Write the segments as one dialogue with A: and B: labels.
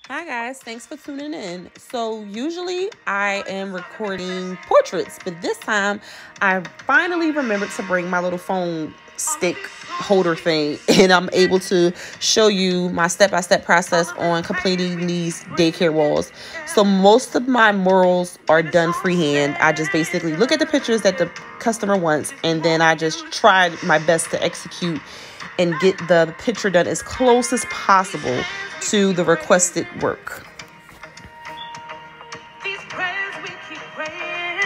A: Hi guys, thanks for tuning in. So usually I am recording portraits, but this time I finally remembered to bring my little phone stick holder thing, and I'm able to show you my step-by-step process on completing these daycare walls. So most of my murals are done freehand. I just basically look at the pictures that the customer wants, and then I just try my best to execute and get the picture done as close as possible to the requested work. These prayers we keep praying,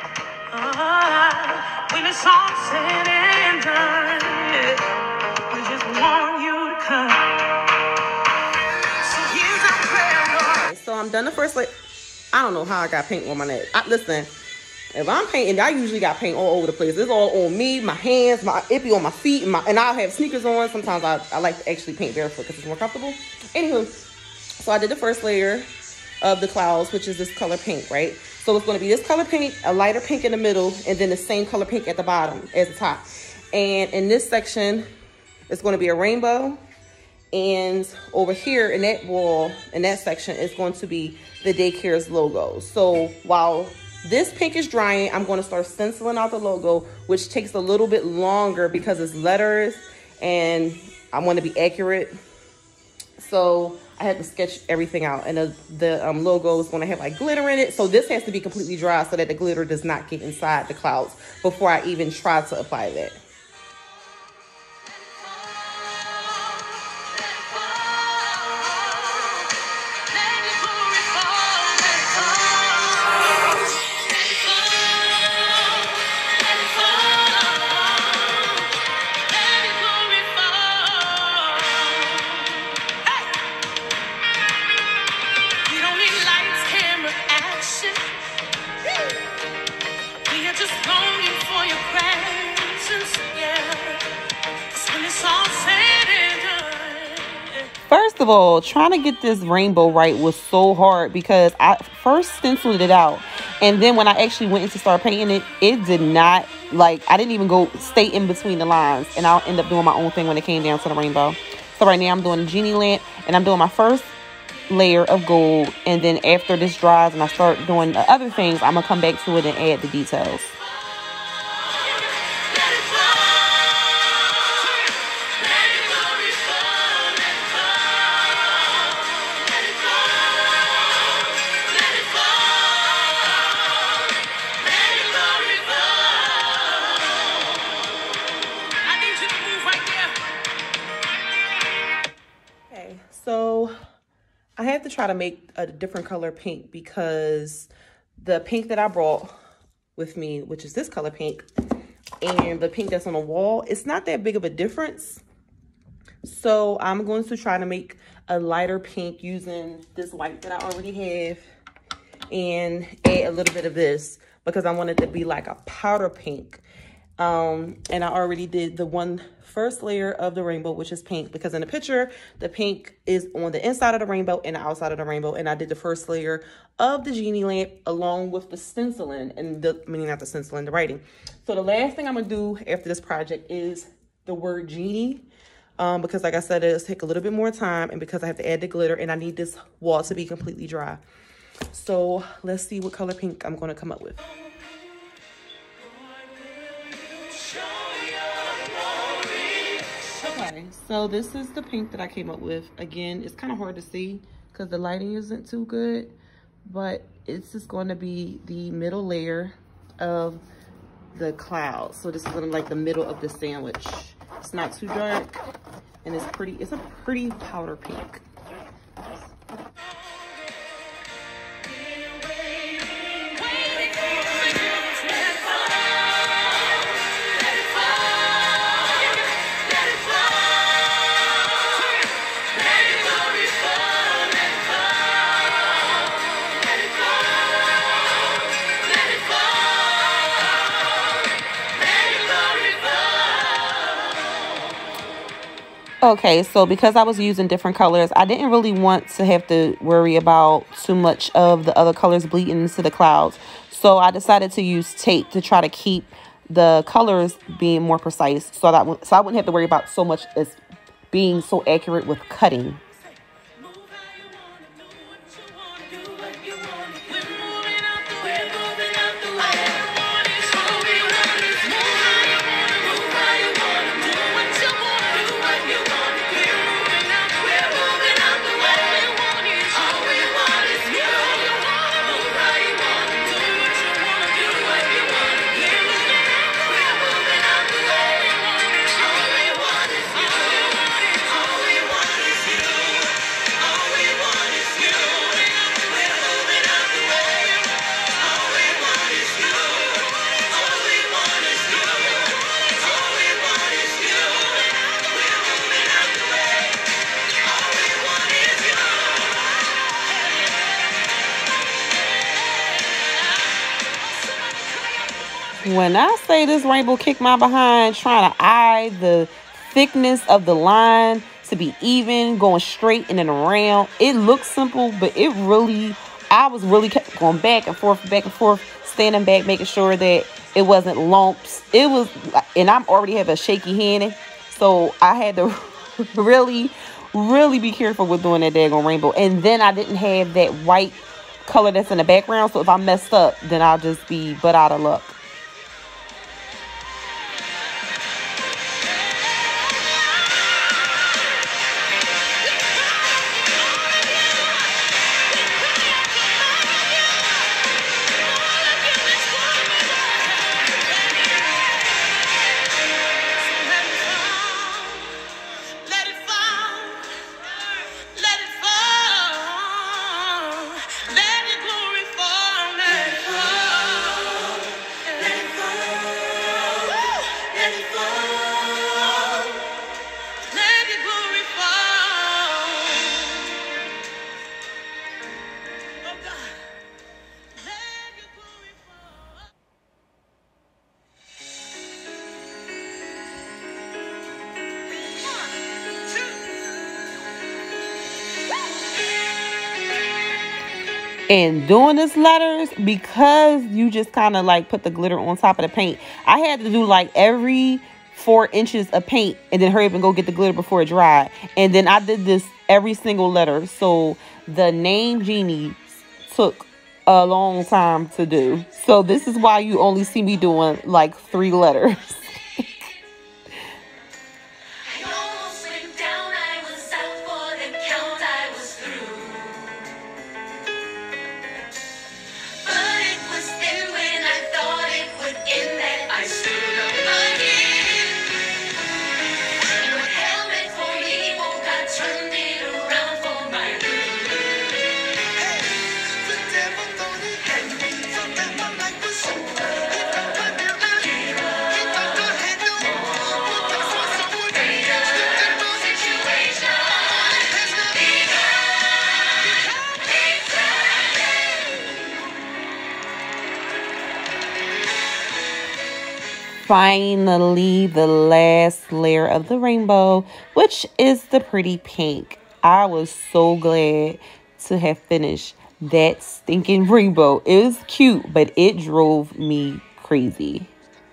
A: when it's all said and done, we just want you to come. So here's our prayer, Lord. Okay, so I'm done the first layer. I don't know how I got paint on my neck. Listen, if I'm painting, I usually got paint all over the place. It's all on me, my hands, it be on my feet, and I'll have sneakers on. Sometimes I like to actually paint barefoot because it's more comfortable. Anywho, so I did the first layer of the clouds, which is this color pink, right? So it's going to be this color pink, a lighter pink in the middle, and then the same color pink at the bottom as the top. And in this section, it's going to be a rainbow. And over here in that wall, in that section, is going to be the daycare's logo. So while this pink is drying, I'm going to start stenciling out the logo, which takes a little bit longer because it's letters and I want to be accurate. So I had to sketch everything out, and the logo is going to have like glitter in it. So this has to be completely dry so that the glitter does not get inside the clouds before I even try to apply that. First of all, trying to get this rainbow right was so hard because I first stenciled it out, and then when I actually went in to start painting it, it did not, like, I didn't even stay in between the lines, and I'll end up doing my own thing when it came down to the rainbow. So right now I'm doing a genie lamp, and I'm doing my first layer of gold, and then after this dries and I start doing the other things, I'm gonna come back to it and add the details. So I have to try to make a different color pink because the pink that I brought with me, which is this color pink, and the pink that's on the wall, it's not that big of a difference. So I'm going to try to make a lighter pink using this white that I already have and add a little bit of this because I want it to be like a powder pink. And I already did the first layer of the rainbow, which is pink, because in the picture, the pink is on the inside of the rainbow and the outside of the rainbow. And I did the first layer of the genie lamp along with the stenciling and the writing. So the last thing I'm going to do after this project is the word genie, because like I said, it'll take a little bit more time, and because I have to add the glitter and I need this wall to be completely dry. So let's see what color pink I'm going to come up with. Okay, so this is the pink that I came up with. Again, it's kind of hard to see because the lighting isn't too good, but it's just going to be the middle layer of the cloud. So this is going to be like the middle of the sandwich. It's not too dark, and it's a pretty powder pink. Okay, so because I was using different colors, I didn't really want to have to worry about too much of the other colors bleeding into the clouds. So I decided to use tape to try to keep the colors being more precise, so I wouldn't have to worry about so much as being so accurate with cutting. When I say this rainbow kicked my behind, trying to eye the thickness of the line to be even, going straight and then around. It looks simple, but it really, I was really kept going back and forth, standing back, making sure that it wasn't lumps. It was, and I'm already have a shaky hand, so I had to really be careful with doing that daggone rainbow. And then I didn't have that white color that's in the background, so if I messed up, then I'll just be butt out of luck. And doing this letters, because you just kind of like put the glitter on top of the paint, I had to do like every 4 inches of paint and then hurry up and go get the glitter before it dried. And then I did this every single letter. So the name Genie took a long time to do. So this is why you only see me doing like 3 letters. Finally, the last layer of the rainbow, which is the pretty pink. I was so glad to have finished that stinking rainbow. It was cute, but it drove me crazy.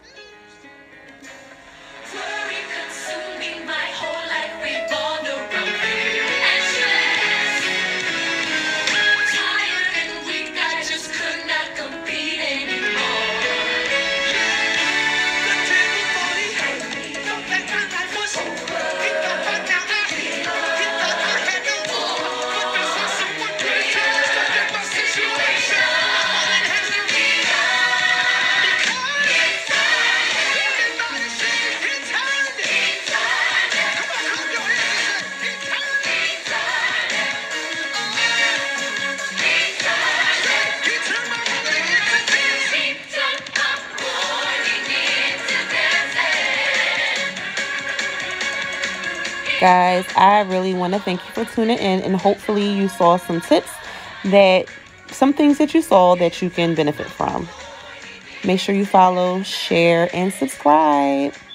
A: Guys, I really want to thank you for tuning in, and hopefully you saw some tips, some things that you saw that you can benefit from. Make sure you follow, share, and subscribe.